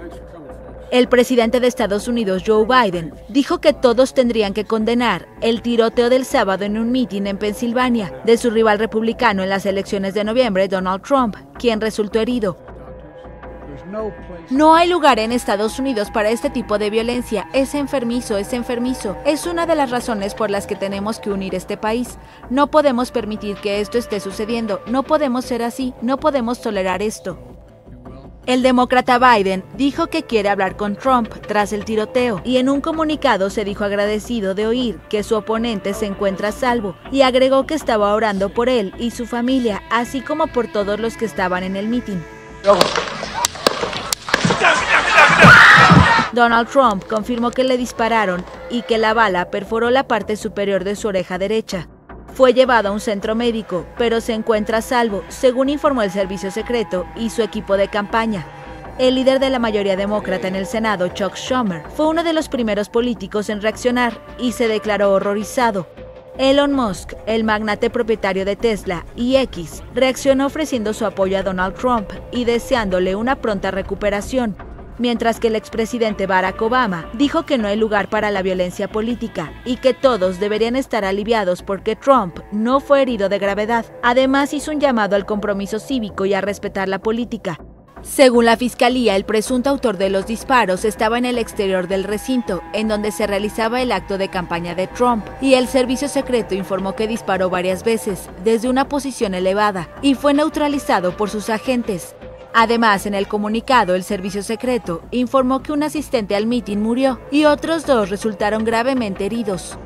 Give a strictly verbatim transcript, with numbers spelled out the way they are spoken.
El presidente de Estados Unidos, Joe Biden, dijo que todos tendrían que condenar el tiroteo del sábado en un mitin en Pensilvania de su rival republicano en las elecciones de noviembre, Donald Trump, quien resultó herido. No hay lugar en Estados Unidos para este tipo de violencia. Es enfermizo, es enfermizo. Es una de las razones por las que tenemos que unir este país. No podemos permitir que esto esté sucediendo. No podemos ser así. No podemos tolerar esto. El demócrata Biden dijo que quiere hablar con Trump tras el tiroteo y en un comunicado se dijo agradecido de oír que su oponente se encuentra a salvo y agregó que estaba orando por él y su familia, así como por todos los que estaban en el mitin. Donald Trump confirmó que le dispararon y que la bala perforó la parte superior de su oreja derecha. Fue llevado a un centro médico, pero se encuentra a salvo, según informó el servicio secreto y su equipo de campaña. El líder de la mayoría demócrata en el Senado, Chuck Schumer, fue uno de los primeros políticos en reaccionar y se declaró horrorizado. Elon Musk, el magnate propietario de Tesla y X, reaccionó ofreciendo su apoyo a Donald Trump y deseándole una pronta recuperación, mientras que el expresidente Barack Obama dijo que no hay lugar para la violencia política y que todos deberían estar aliviados porque Trump no fue herido de gravedad. Además, hizo un llamado al compromiso cívico y a respetar la política. Según la fiscalía, el presunto autor de los disparos estaba en el exterior del recinto, en donde se realizaba el acto de campaña de Trump, y el servicio secreto informó que disparó varias veces, desde una posición elevada, y fue neutralizado por sus agentes. Además, en el comunicado, el servicio secreto informó que un asistente al mitin murió y otros dos resultaron gravemente heridos.